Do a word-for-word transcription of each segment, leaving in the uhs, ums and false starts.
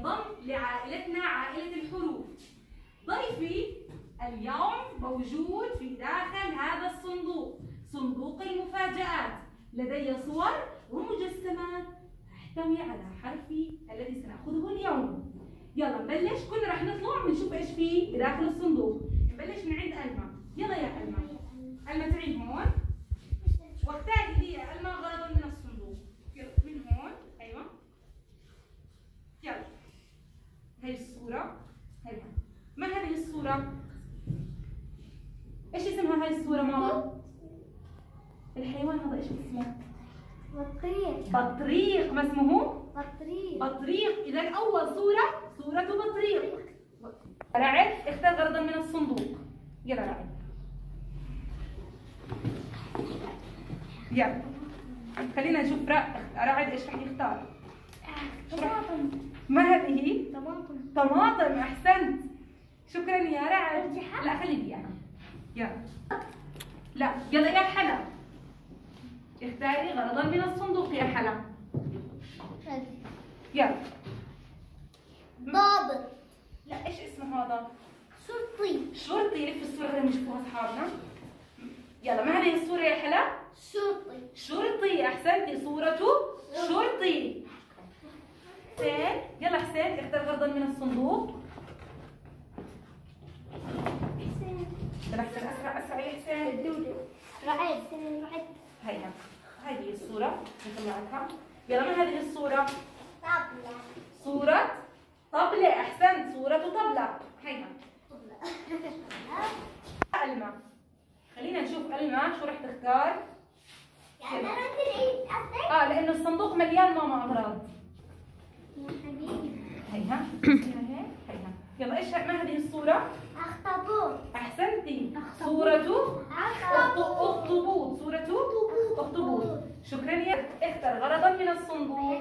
ينضم لعائلتنا عائلة الحروف. ضيفي اليوم موجود في داخل هذا الصندوق، صندوق المفاجآت. لدي صور ومجسمات تحتوي على حرفي الذي سنأخذه اليوم. يلا نبلش، كنا رح نطلع ونشوف ايش في بداخل الصندوق. نبلش من عند ألما. يلا يا ألما. ألما تعي هون واختاري لي يا ألما غرضا من الصندوق. يلا من هون، أيوه. يلا. هي الصورة، هيها. ما هذه الصورة؟ ايش اسمها هاي الصورة ماما؟ الحيوان هذا ايش اسمه؟ بطريق. بطريق. ما اسمه؟ بطريق. بطريق. إذا أول صورة صورة بطريق. رعد اختار غرضا من الصندوق. يلا رعد. يلا. خلينا نشوف رعد ايش راح يختار. طماطم. ما هذه؟ طماطم. طماطم. أحسنت. شكرا يا رعد. لا خلي لي أنا. يلا. لا يلا يا حلا. اختاري غرضا من الصندوق يا حلا. يلا. ضابط. لا ايش اسمه هذا؟ شرطي. شرطي. لف الصورة خلينا نشوفوها اصحابنا. يلا ما هذه الصورة يا حلا؟ شرطي. شرطي. احسنتي، صورة شرطي. حسين. يلا حسين اختار غرضا من الصندوق. حسين. يلا حسين اسرع اسرع يا حسين. دودو. رعد. حسين رعد. هيها هذه الصورة نطلعها. يلا ما هذه الصورة؟ طبلة. صورة طبلة. أحسنت، صورة طبلة. هيها. ألما. خلينا نشوف ألما شو رح تختار. يعني أنا العيد قصدك؟ آه لأنه الصندوق مليان ماما أغراض. يا حبيبي. هيها. هيها. يلا إيش ما هذه الصورة؟ أخطبوط. أحسنتي، صورة أخطبوط. أخطبوط. صورة أخطبوط. شكرا يا. اختر غرضا من الصندوق.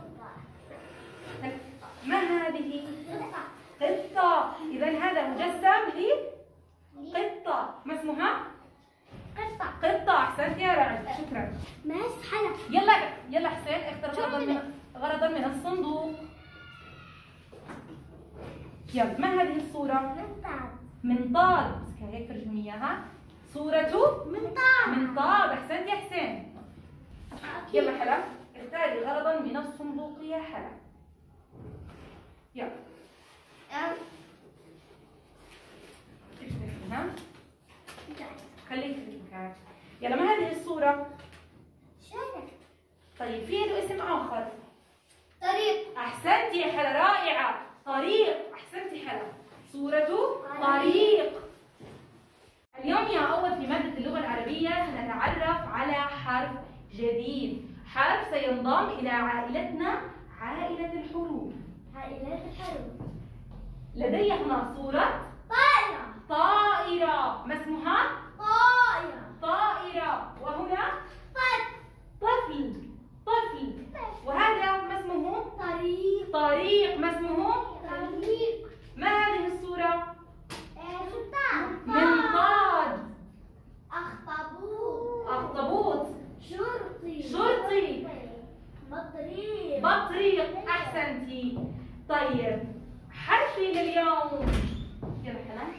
ما هذه؟ قطة. إذا هذا مجسم لقطة. ما اسمها؟ قطة. قطة. أحسنت يا رعد. شكرا. ماس حلق. يلا يلا حسين اختر غرضا من غرضا من الصندوق. يلا ما هذه الصورة؟ منطاد. منطاد. امسكها هيك فرجوني إياها. صورة منطاد. منطاد. أحسنت يا حسين. يلا حلا اختاري غرضا من الصندوق يا حلا. يلا. افتحيها. خليك في مكانك. يلا ما هذه الصورة؟ شارع. طيب في له اسم آخر. طريق. أحسنتي يا حلا، رائعة. طريق. أحسنتي حلا. صورة طريق. اليوم يا أول في مادة اللغة العربية سنتعرف على حرف جديد، حرف سينضم إلى عائلتنا عائلة الحروف. عائلات الحروف. لدي هنا صورة طائرة. طائرة. ما اسمها؟ طائرة. طائرة. وهنا طفل. طفل. طفل. وهذا ما اسمه؟ طريق. طريق. ما اسمه؟ طريق. ما هذه الصورة؟ سلطان. منطاد. أخطبوط. أخطبوط. شرطي. شرطي. بطريق. بطريق. أحسنتي. طيب حرفي لليوم. يلا حلا.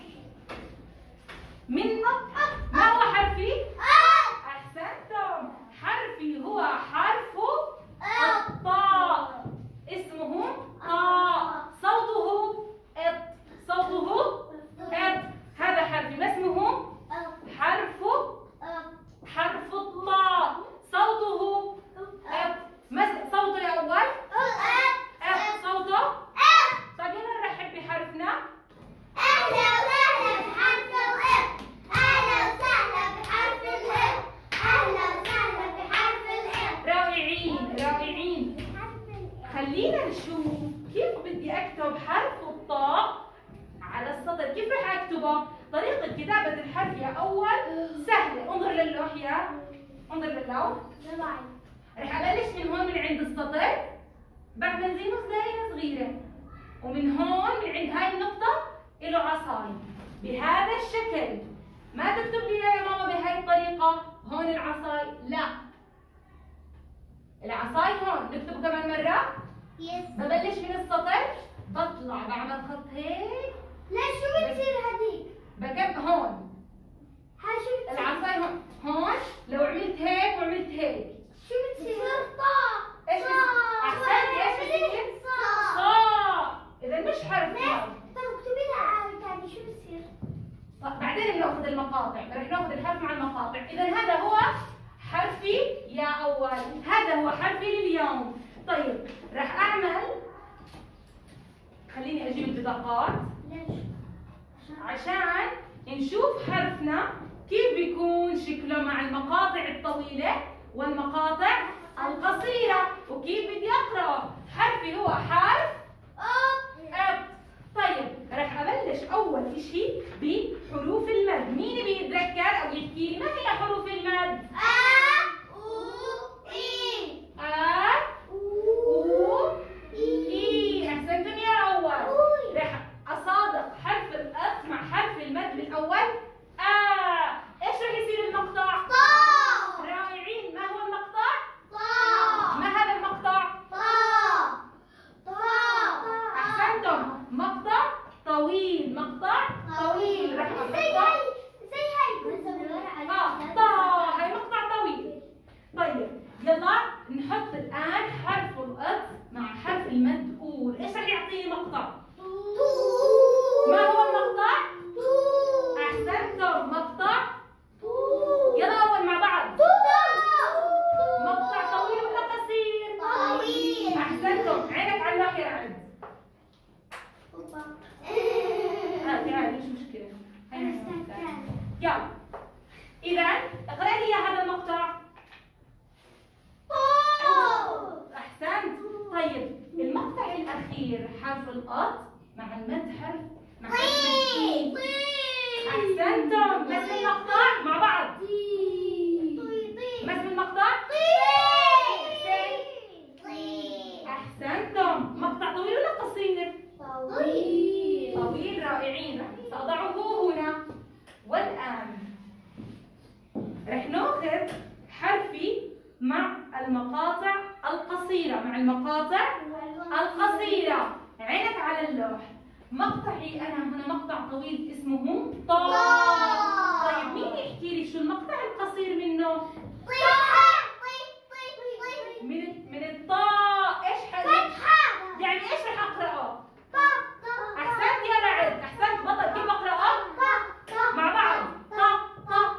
من ما هو حرفي؟ أحسنتم. حرفي هو حرف الطاء. اسمه طاء. صوته إط. صوته إط. هذا حرفي. ما اسمه؟ حرف حرف الطاء. صوته إط. ما صوته يا أول؟ إط. صوته؟ طيب يلا نرحب بحرفنا. أهلا وسهلا بحرف الإف. أهلا وسهلا بحرف الإف. أهلا وسهلا بحرف الإف. رائعين رائعين. بحرف الإف. خلينا نشوف كيف بدي أكتب حرف الطاء على السطر. كيف رح أكتبه؟ طريقة كتابة الحرف يا أول سهلة. انظر للوح يا انظر للوح. رح أبلش من هون من عند السطر، بعمل زي نص دائرة صغيرة، ومن هون من عند هاي النقطة له عصاي بهذا الشكل. ما تكتب لي يا ماما بهاي الطريقة هون العصاي، لا. العصاي هون. نكتب كمان مرة. يس. ببلش من السطر بطلع بعمل خط هيك. ليش شو بتصير هذيك؟ بكب هون. هاي شو بتصير؟ العصاية هون. هون لو عملت هيك وعملت هيك. شو بتصير؟ بتصير طا. ايش بصير؟ احسنتي ايش بصير؟ صا. صا. إذا مش حرف ماضي. طب اكتبي لها آية ثانية شو بتصير؟ بعدين بناخذ المقاطع، رح ناخذ الحرف مع المقاطع. إذا هذا هو حرفي يا أول، هذا هو حرفي لليوم. طيب رح أعمل، خليني أجيب البطاقات. ليش؟ عشان نشوف حرفنا كيف بيكون شكله مع المقاطع الطويلة والمقاطع القصيرة، وكيف بدي أقرأه. حرفي هو حرف أب. طيب رح أبلش أول إشي بحروف المد. مين بيتذكر أو يحكي لي ما هي حروف المد؟ آ أو إي. آ أو إي. أحسنتم يا أول. رح أصادق حرف الأط مع حرف المد بالأول. آ. إيش رح يصير المقطع؟ طا. رائعين. ما هو المقطع؟ طا. ما هذا المقطع؟ طا. طا. أحسنتم. مقطع طويل. مقطع طويل. رح زي أحطه. هاي زي هاي. آه طا. هاي مقطع طويل. طيب يلا نحط الآن حرف الأط مع حرف المد. قول إيش رح يعطيني مقطع؟ ما هو المقطع؟ أحسنتم. مقطع. يلا أول مع بعض. مقطع طويل ولا قصير؟ طويل. أحسنتم. عينك على اللوح يا عبد. عادي عادي مش مشكلة. يلا إذا اقرأ لي هذا المقطع. أحسنت. طيب المقطع الأخير حرف الأط مع المد حرف مع حرف المد. أحسنتم. مثل المقطع مع بعض. مثل المقطع. أحسنتم. مقطع طويل ولا قصير؟ طويل. رائعين. سأضعه هنا. والآن رح ناخذ حرفي مع المقاطع القصيرة. مع المقاطع القصيرة. عينك على اللوح. مقطعي أنا هنا مقطع طويل اسمه طا. طيب مين يحكي لي شو المقطع القصير منه؟ من من الطاء. ايش حرف؟ يعني ايش رح اقرأه؟ احسنت يا رعد. احسنت. بطل. كيف اقرأه؟ مع بعض. طا طا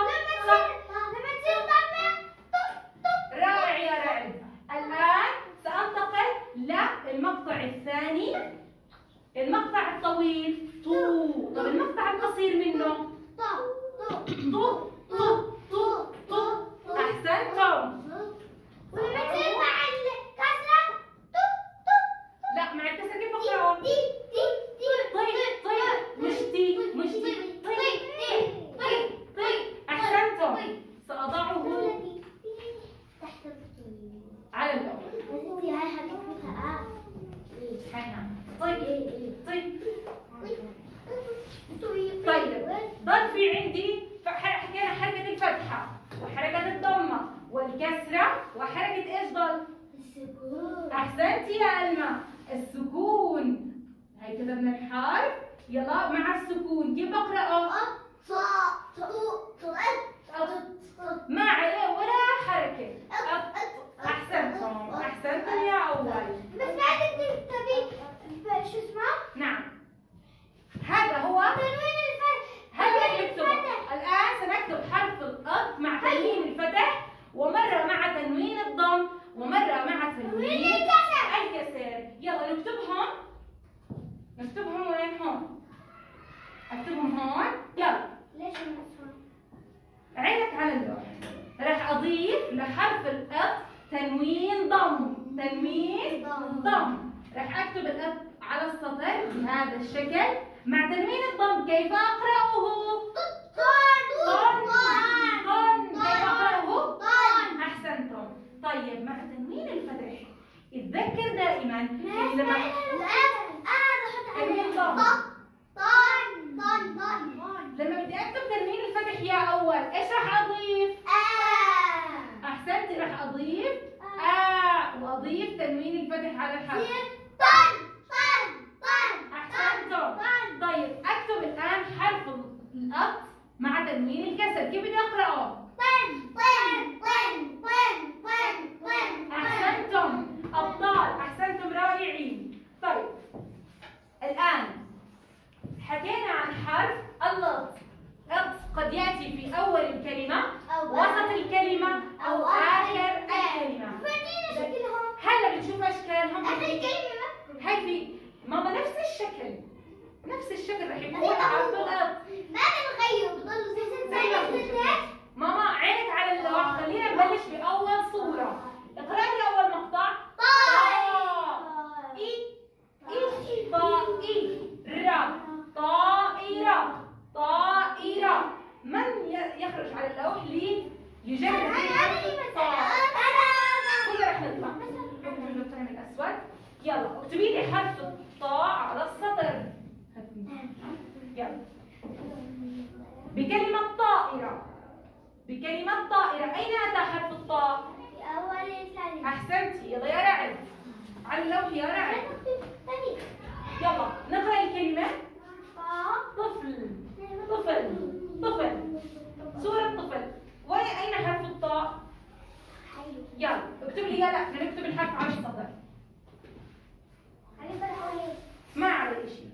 طا. رائع يا رعد. الآن سأنتقل للمقطع الثاني. المقطع الطويل طو. طب المقطع القصير منه؟ طو طو طو طو. أحسنتم. لا مع الكسر كيف اقرأه؟ طيب طيب. مش تي مش تي. طيب طيب طيب. أحسنتم. سأضعه على اللوح. طيب طيب طيب. ضل في عندي حكينا حركة الفتحة وحركة الضمة والكسرة وحركة ايش ضل؟ أحسنتي يا ألمى. السكون. هاي كتبنا الحرف. يلا مع السكون كيف بقرأه؟ ما عليه ولا حركة. أحسنتم. أحسنتم يا أول. بس بعد تبي شو اسمه؟ نعم. هذا هو تنوين الفتح. هذا نكتبه. الآن سنكتب حرف الأط مع تنوين الفتح، ومرة مع تنوين الضم، ومرة مع تنوين الكسر. الكسر. يلا نكتبهم. نكتبهم وين؟ هون. اكتبهم هون. يلا. ليش هون؟ عينك على اللوح. راح أضيف لحرف الأط تنوين ضم. تنوين ضم. راح أكتب الأط على السطر بهذا الشكل مع تنوين الضم. كيف أقرأه؟ طن. طن. كيف أقرأه؟ أحسنتم. طيب مع تنوين الفتح اتذكر دائما لما تنوين ضم. لما بدي أكتب تنوين الفتح يا أول إيش راح أضيف؟ أحسنتي. راح أضيف آ. وأضيف تنوين الفتح على الحرف. طن طن الأط مع تنوين الكسر، كيف بدي أقرأه؟ طن طن طن طن طن طن. أحسنتم أبطال، أحسنتم رائعين. طيب الآن حكينا عن حرف اللط. أط قد يأتي في أول الكلمة، وسط الكلمة، أو آخر الكلمة. فرجينا شكلهم. هلا بنشوف أشكالهم. آخر الكلمة. هاي في ماما نفس الشكل، نفس الشكل رح يكون حرف الأط. ما بنغير، بضل زي ما ماما عينك على اللوح. خلينا نبلش بأول صورة. اقرأ لي أول مقطع. طائر. إي إي طائرة. طائرة طائرة. من يخرج على اللوح ليجرب الطاء؟ كلنا رح نطلع. اكتبي بالقلم الأسود. يلا اكتبي لي حرف الطاء على السطر. يلا. بكلمة طائرة. بكلمة طائرة، أين أتى حرف الطاء؟ في أول الكلمة. أحسنتي، يلا يا رعد. على اللوح يا رعد. يلا نقرأ الكلمة. طفل طفل طفل. صورة طفل. وين أين حرف الطاء؟ يلا اكتب لي. يلا بدنا نكتب الحرف على السطر. ما عليه شيء.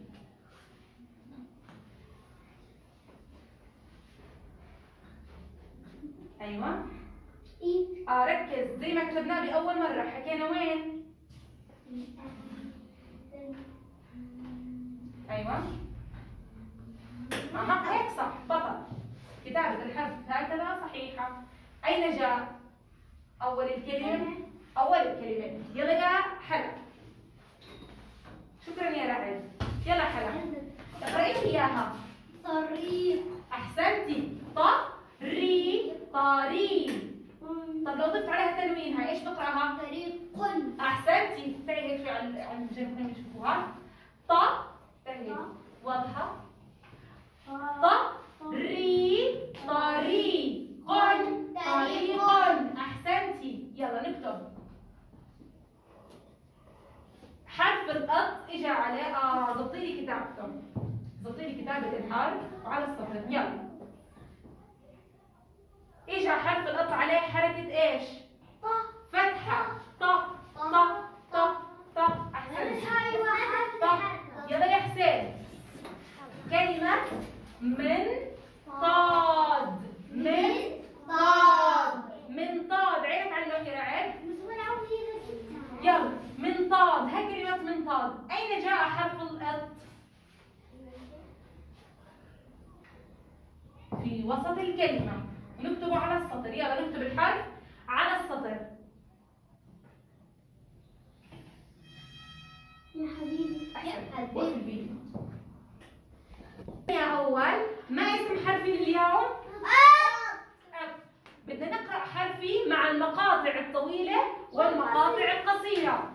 ايوه. اه ركز زي ما كتبناه باول مره. حكينا وين؟ ايوه. اها هيك صح. بطل. كتابة الحرف هكذا صحيحة. أين جاء؟ أول الكلمة. أول الكلمة. يلا يا حلا. شكرا يا رعد. يلا حلا اقرأي لي إياها. طريق. أحسنتي. ط ري طريق. طب لو ضفت عليها تنوين هاي ايش بقراها؟ طريق. أحسنتي. تعي هيك شوي على على الجنب هنا يشوفوها. ط تعي واضحة. ط ري طريق. طريق. أحسنتي. يلا نكتب. حرف الأط إجا على آه ضبطي لي كتابته. ضبطي لي كتابة الحرف على السطر. يلا. إجا حرف الأط عليه حركة إيش؟ فتحة. ط ط ط ط. أحسنتي. ط. يلا يا حسين. كلمة من طاد. من طاد. من طاد. عينك على اللوح يا رعد. يلا من طاد. هاي كلمة من طاد. أين جاء حرف الأط؟ في وسط الكلمة. نكتبه على السطر. يلا نكتب الحرف على السطر. يا حبيبي. يا حبيبي. يا أول ما اسم حرفي اليوم؟ أب. بدنا نقرأ حرفي مع المقاطع الطويلة والمقاطع القصيرة.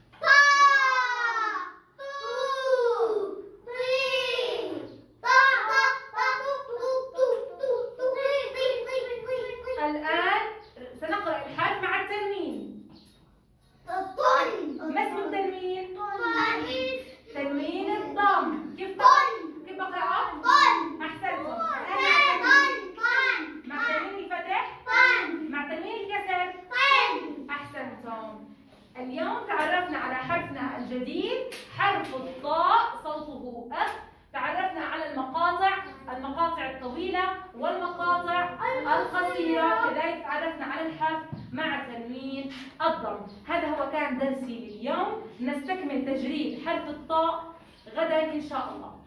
الآن سنقرأ الحرف مع التنوين. ما اسم التنوين؟ تنوين الضم. كيف كيف بقرأه؟ أحسنتم. مع تنوين الفتح؟ مع تنوين الكسر؟ أحسنتم. اليوم تعرفنا على حرفنا الجديد حرف الطاء صوته أ. تعرفنا على المقاطع، المقاطع الطويلة والمقاطع القصيرة. كذلك تعرفنا على الحرف مع تنوين الضم. هذا هو كان درسي لليوم. نستكمل تجريد حرف الطاء غدا إن شاء الله.